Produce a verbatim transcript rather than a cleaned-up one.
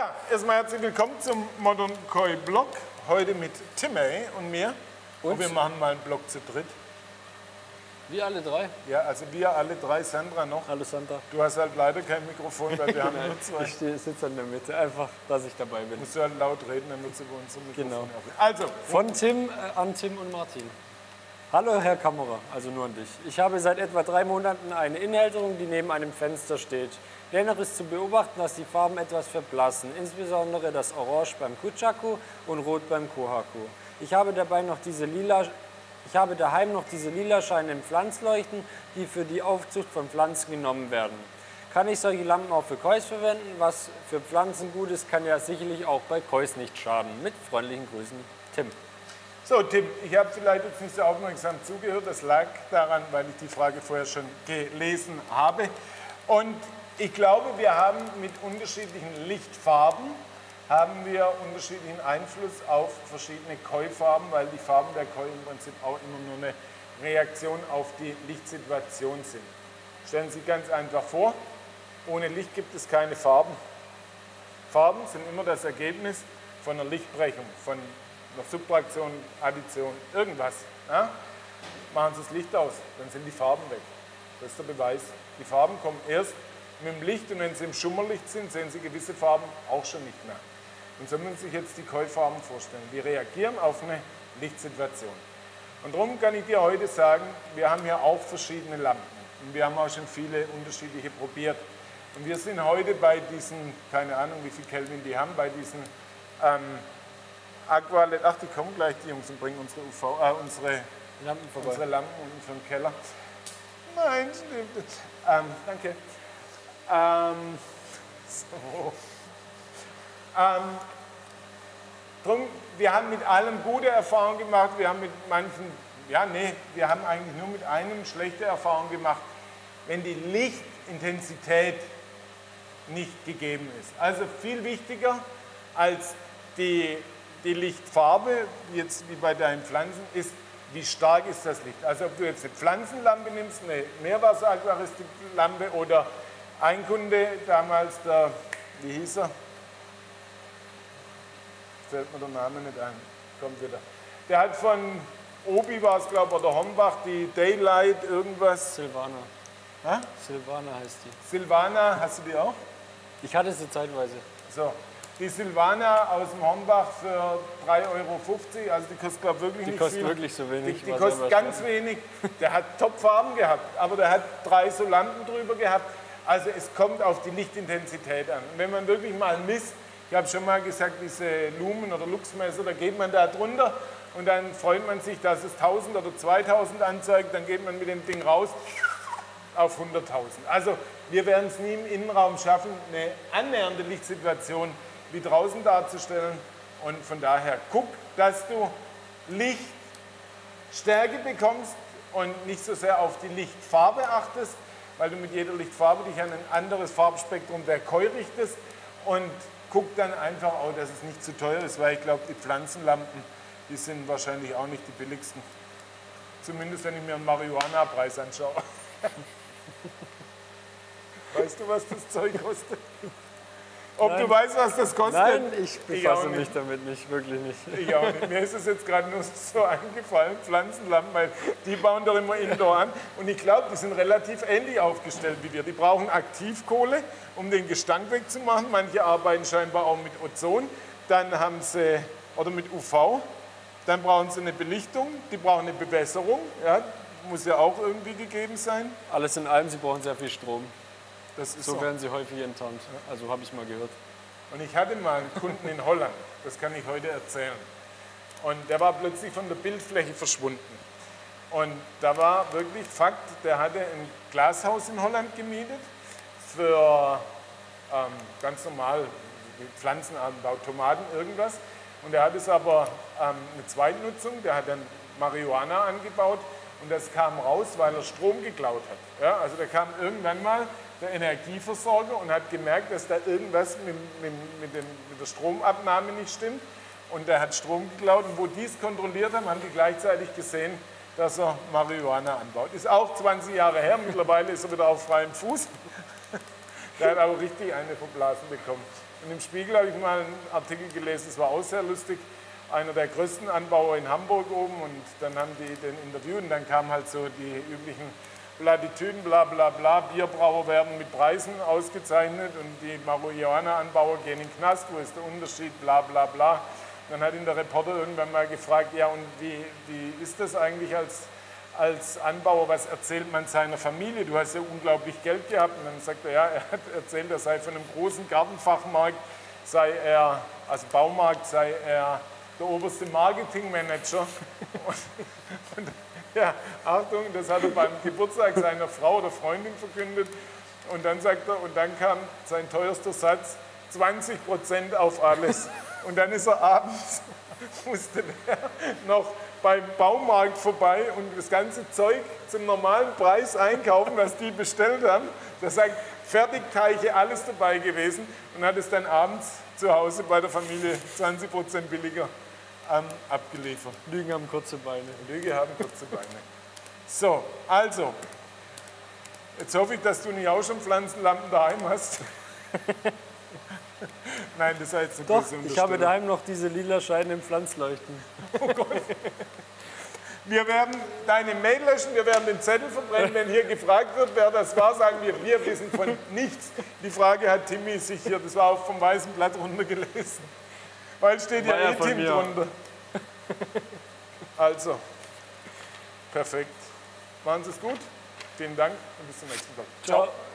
Ja, erstmal herzlich willkommen zum Modern Koi Blog. Heute mit Timmy und mir. Und, und wir machen mal einen Blog zu dritt. Wir alle drei? Ja, also wir alle drei, Sandra noch. Hallo Sandra. Du hast halt leider kein Mikrofon, weil wir haben nur zwei. Ich sitze in der Mitte, einfach, dass ich dabei bin. Musst du halt laut reden, damit sie bei uns im Mikrofon Genau. aufnehmen. Also, von Tim äh, an Tim und Martin. Hallo Herr Kammerer, also nur an dich. Ich habe seit etwa drei Monaten eine Innenhalterung, die neben einem Fenster steht. Dennoch ist zu beobachten, dass die Farben etwas verblassen, insbesondere das Orange beim Kuchaku und Rot beim Kohaku. Ich habe dabei noch diese lila, ich habe daheim noch diese lila scheinenden Pflanzleuchten, die für die Aufzucht von Pflanzen genommen werden. Kann ich solche Lampen auch für Kois verwenden? Was für Pflanzen gut ist, kann ja sicherlich auch bei Kois nicht schaden. Mit freundlichen Grüßen, Tim. So, Tim, ich habe vielleicht jetzt nicht so aufmerksam zugehört. Das lag daran, weil ich die Frage vorher schon gelesen habe. Und ich glaube, wir haben mit unterschiedlichen Lichtfarben haben wir unterschiedlichen Einfluss auf verschiedene Koi-Farben, weil die Farben der Koi im Prinzip auch immer nur eine Reaktion auf die Lichtsituation sind. Stellen Sie sich ganz einfach vor, ohne Licht gibt es keine Farben. Farben sind immer das Ergebnis von einer Lichtbrechung, von einer Subtraktion, Addition, irgendwas. Ja? Machen Sie das Licht aus, dann sind die Farben weg. Das ist der Beweis. Die Farben kommen erst mit dem Licht und wenn Sie im Schummerlicht sind, sehen Sie gewisse Farben auch schon nicht mehr. Und so müssen Sie sich jetzt die Koi-Farben vorstellen. Die reagieren auf eine Lichtsituation. Und darum kann ich dir heute sagen, wir haben hier auch verschiedene Lampen. Und wir haben auch schon viele unterschiedliche probiert. Und wir sind heute bei diesen, keine Ahnung wie viel Kelvin die haben, bei diesen ähm, Aqualet, ach die kommen gleich die Jungs und bringen unsere, U V, äh, unsere, Lampen vorbei. unsere Lampen unten für den Keller. Nein, stimmt. Ähm, danke. Ähm, so. ähm, drum, wir haben mit allem gute Erfahrungen gemacht, wir haben mit manchen, ja nee, wir haben eigentlich nur mit einem schlechte Erfahrungen gemacht, wenn die Lichtintensität nicht gegeben ist. Also viel wichtiger als die, die Lichtfarbe, jetzt wie bei deinen Pflanzen, ist, wie stark ist das Licht. Also ob du jetzt eine Pflanzenlampe nimmst, eine Meerwasseraquaristiklampe oder ein Kunde damals, der, wie hieß er? Fällt mir der Name nicht ein, kommt wieder. Der hat von Obi, war es glaube ich, oder Hombach, die Daylight irgendwas. Silvana. Hä? Silvana heißt die. Silvana, hast du die auch? Ich hatte sie zeitweise. So, die Silvana aus dem Hombach für drei Euro fünfzig, also die kostet glaube ich wirklich die nicht kostet viel. wirklich so wenig. Die, die kostet ganz spannend. wenig. Der hat Top-Farben gehabt, aber der hat drei so Lampen drüber gehabt. Also es kommt auf die Lichtintensität an. Und wenn man wirklich mal misst, ich habe schon mal gesagt, diese Lumen- oder Luxmesser, da geht man da drunter und dann freut man sich, dass es tausend oder zweitausend anzeigt, dann geht man mit dem Ding raus auf hunderttausend. Also wir werden es nie im Innenraum schaffen, eine annähernde Lichtsituation wie draußen darzustellen. Und von daher guck, dass du Lichtstärke bekommst und nicht so sehr auf die Lichtfarbe achtest, weil du mit jeder Lichtfarbe dich an ein anderes Farbspektrum der Koi richtest und guck dann einfach auch, dass es nicht zu teuer ist, weil ich glaube, die Pflanzenlampen, die sind wahrscheinlich auch nicht die billigsten. Zumindest, wenn ich mir einen Marihuana-Preis anschaue. Weißt du, was das Zeug kostet? Ob Nein. du weißt, was das kostet? Nein, ich befasse ich mich damit nicht, wirklich nicht. Ich auch nicht. Mir ist es jetzt gerade nur so eingefallen, Pflanzenlampen, weil die bauen doch immer Indoor an. Und ich glaube, die sind relativ ähnlich aufgestellt wie wir. Die brauchen Aktivkohle, um den Gestank wegzumachen. Manche arbeiten scheinbar auch mit Ozon. Dann haben sie, oder mit U V. Dann brauchen sie eine Belichtung, die brauchen eine Bewässerung. Ja, muss ja auch irgendwie gegeben sein. Alles in allem, sie brauchen sehr viel Strom. Das ist so, so werden sie häufig enttarnt. Also habe ich mal gehört. Und ich hatte mal einen Kunden in Holland, das kann ich heute erzählen. Und der war plötzlich von der Bildfläche verschwunden. Und da war wirklich Fakt, der hatte ein Glashaus in Holland gemietet für ähm, ganz normal Pflanzenanbau, Tomaten, irgendwas. Und er hat es aber ähm, eine Zweitnutzung, der hat dann Marihuana angebaut und das kam raus, weil er Strom geklaut hat. Ja, also da kam irgendwann mal der Energieversorger und hat gemerkt, dass da irgendwas mit, mit, mit, dem, mit der Stromabnahme nicht stimmt. Und der hat Strom geklaut. Und wo die es kontrolliert haben, haben die gleichzeitig gesehen, dass er Marihuana anbaut. Ist auch zwanzig Jahre her, mittlerweile ist er wieder auf freiem Fuß. Der hat aber richtig eine verblasen bekommen. Und im Spiegel habe ich mal einen Artikel gelesen, das war auch sehr lustig, einer der größten Anbauer in Hamburg oben, und dann haben die den interviewt und dann kamen halt so die üblichen Plattitüden, bla bla bla, Bierbrauer werden mit Preisen ausgezeichnet und die Marihuana-Anbauer gehen in den Knast, wo ist der Unterschied, bla bla bla. Dann hat ihn der Reporter irgendwann mal gefragt, ja und wie, wie ist das eigentlich als, als Anbauer, was erzählt man seiner Familie, du hast ja unglaublich Geld gehabt. Und dann sagt er, ja, er hat erzählt, er sei von einem großen Gartenfachmarkt, sei er, also Baumarkt, sei er der oberste Marketingmanager. Und, und, ja, Achtung, das hat er beim Geburtstag seiner Frau oder Freundin verkündet. Und dann sagt er, und dann kam sein teuerster Satz, zwanzig Prozent auf alles. Und dann ist er abends, musste der noch beim Baumarkt vorbei und das ganze Zeug zum normalen Preis einkaufen, was die bestellt haben. Das sagt, Fertigteiche, alles dabei gewesen, und hat es dann abends zu Hause bei der Familie zwanzig Prozent billiger ähm, abgeliefert. Lügen haben kurze Beine. Lüge haben kurze Beine. So, also, jetzt hoffe ich, dass du nicht auch schon Pflanzenlampen daheim hast. Nein, das heißt eine Doch, große ich habe Unterstellung. daheim noch diese lila Scheine im Pflanzleuchten. Oh Gott. Wir werden deine Mail löschen, wir werden den Zettel verbrennen. Wenn hier gefragt wird, wer das war, sagen wir, wir wissen von nichts. Die Frage hat Timmy sich hier, das war auch vom weißen Blatt runtergelesen. Weil steht ja eh Tim drunter. Also, perfekt. Machen Sie es gut. Vielen Dank und bis zum nächsten Mal. Ciao.